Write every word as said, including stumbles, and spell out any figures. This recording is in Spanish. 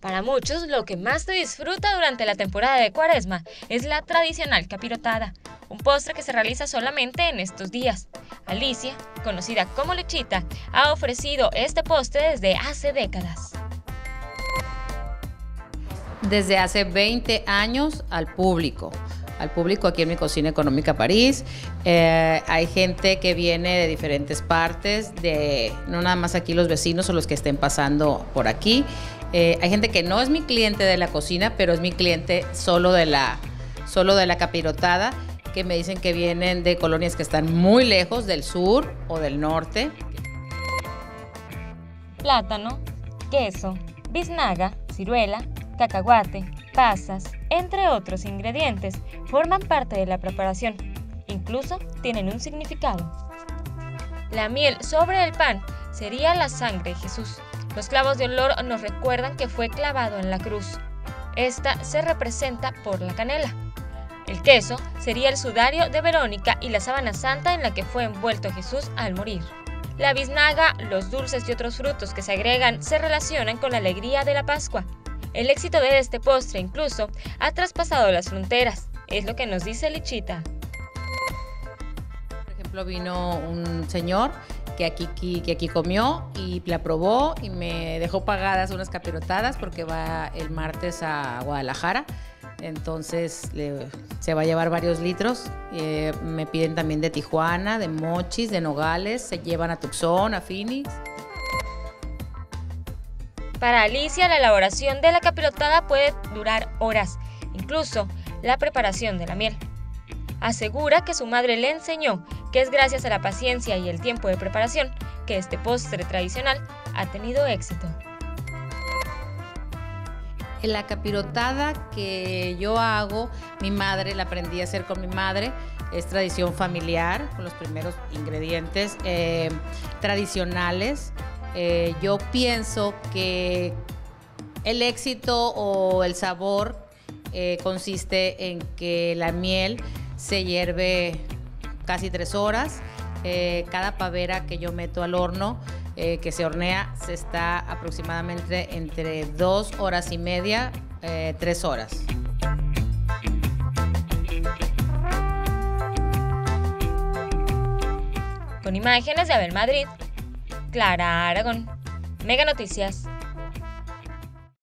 Para muchos, lo que más se disfruta durante la temporada de Cuaresma es la tradicional capirotada, un postre que se realiza solamente en estos días. Alicia, conocida como Luchita, ha ofrecido este postre desde hace décadas. Desde hace veinte años al público, al público aquí en mi Cocina Económica París. Eh, hay gente que viene de diferentes partes, de no nada más aquí los vecinos o los que estén pasando por aquí. Eh, hay gente que no es mi cliente de la cocina, pero es mi cliente solo de la, solo de la capirotada, que me dicen que vienen de colonias que están muy lejos, del sur o del norte. Plátano, queso, biznaga, ciruela, cacahuate, pasas, entre otros ingredientes, forman parte de la preparación. Incluso tienen un significado. La miel sobre el pan sería la sangre de Jesús. Los clavos de olor nos recuerdan que fue clavado en la cruz. Esta se representa por la canela. El queso sería el sudario de Verónica y la sábana santa en la que fue envuelto Jesús al morir. La biznaga, los dulces y otros frutos que se agregan se relacionan con la alegría de la Pascua. El éxito de este postre incluso ha traspasado las fronteras, es lo que nos dice Lichita. Por ejemplo, vino un señor que aquí, que, que aquí comió y la probó y me dejó pagadas unas capirotadas porque va el martes a Guadalajara. Entonces le, se va a llevar varios litros. Eh, me piden también de Tijuana, de Mochis, de Nogales, se llevan a Tucson, a Phoenix. Para Alicia, la elaboración de la capirotada puede durar horas, incluso la preparación de la miel. Asegura que su madre le enseñó que es gracias a la paciencia y el tiempo de preparación que este postre tradicional ha tenido éxito. La capirotada que yo hago, mi madre la aprendí a hacer con mi madre, es tradición familiar, con los primeros ingredientes eh, tradicionales. Eh, yo pienso que el éxito o el sabor eh, consiste en que la miel se hierve casi tres horas. Eh, cada pavera que yo meto al horno, eh, que se hornea, se está aproximadamente entre dos horas y media, eh, tres horas. Con imágenes de Abel Madrid, Clara Aragón, Mega Noticias.